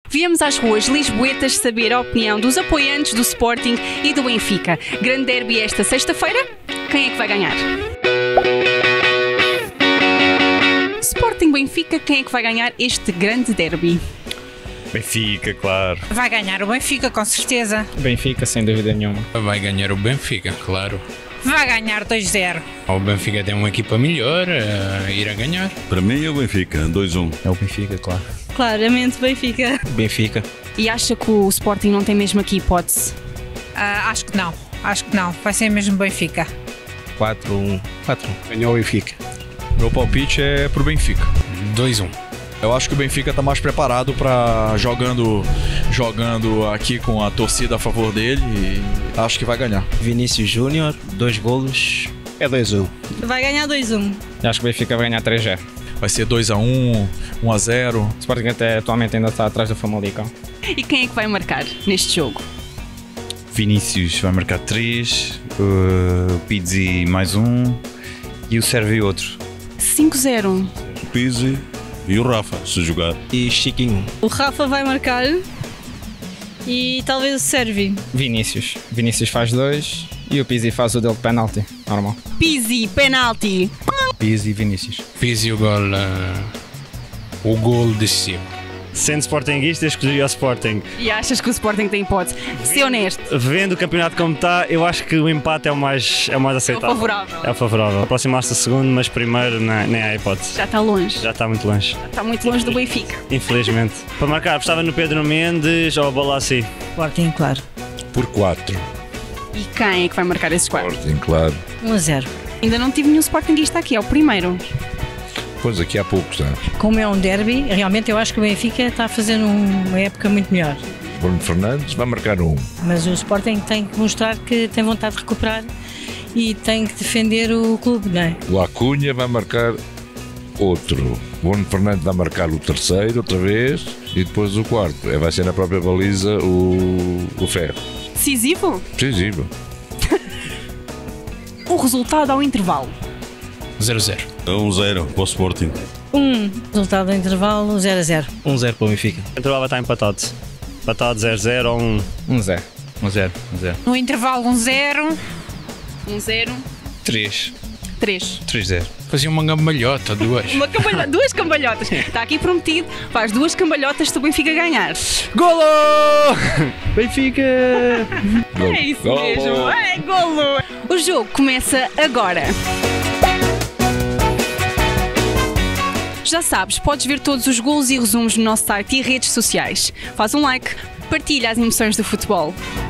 Viemos às ruas lisboetas saber a opinião dos apoiantes do Sporting e do Benfica. Grande derby esta sexta-feira. Quem é que vai ganhar? Sporting-Benfica, quem é que vai ganhar este grande derby? Benfica, claro. Vai ganhar o Benfica, com certeza. Benfica, sem dúvida nenhuma. Vai ganhar o Benfica, claro. Vai ganhar 2-0. O Benfica tem uma equipa melhor, irá ganhar. Para mim é o Benfica, 2-1. É o Benfica, claro. Claramente Benfica. Benfica. E acha que o Sporting não tem mesmo aqui hipótese? Acho que não. Vai ser mesmo Benfica. 4-1. Ganhou o Benfica. Meu palpite é pro Benfica. 2-1. Eu acho que o Benfica tá mais preparado para jogando aqui com a torcida a favor dele e acho que vai ganhar. Vinícius Júnior, 2 golos. É 2-1. Vai ganhar 2-1. Acho que o Benfica vai ganhar 3-0. Vai ser 2-1, 1-0. O Sporting atualmente ainda está atrás do Famalicão. E quem é que vai marcar neste jogo? Vinícius vai marcar 3, o Pizzi mais 1 e o Sérvio outro. 5-0. O Pizzi e o Rafa, se jogar. E Chiquinho. O Rafa vai marcar e talvez o Sérvio. Vinícius. Vinícius faz 2 e o Pizzi faz o dele de penalti. Normal. Pizzi, penalti. Pizzi e Vinícius. Fiz o gol decisivo. Sendo sportinguista, escolhi o Sporting. E achas que o Sporting tem hipótese? Se honesto. Vendo o campeonato como está, eu acho que o empate é o mais aceitável. É o favorável. É o favorável. Aproximar-se do segundo, mas primeiro nem há hipótese. Já está longe. Já está muito longe. Está muito longe do Benfica. Infelizmente. Para marcar, apostava no Pedro Mendes ou Bolassi. Sporting, claro. Por 4. E quem é que vai marcar esses 4? Sporting, claro. 1-0. Ainda não tive nenhum Sportingista aqui, é o primeiro. Pois aqui há poucos, tá? Como é um derby, realmente eu acho que o Benfica está a fazer uma época muito melhor. Bruno Fernandes vai marcar 1. Mas o Sporting tem que mostrar que tem vontade de recuperar e tem que defender o clube, não é? O Acunha vai marcar outro. O Bruno Fernandes vai marcar o terceiro outra vez e depois o quarto. Vai ser na própria baliza o Ferro. Decisivo? Decisivo. O resultado ao intervalo. 0-0. 1-0 para o Sporting. Resultado do intervalo 0-0. 1-0 para o Benfica. O intervalo vai estar empatado. Empatado 0-0 ou 1-0. 1-0. No intervalo 1-0. 1-0. 3. 3. 3-0. Fazia uma gambalhota, duas. Duas cambalhotas. Está aqui prometido. Faz 2 cambalhotas se o Benfica ganhar. Golo! Benfica! É isso mesmo. É golo. O jogo começa agora. Já sabes, podes ver todos os golos e resumos no nosso site e redes sociais. Faz um like, partilha as emoções do futebol.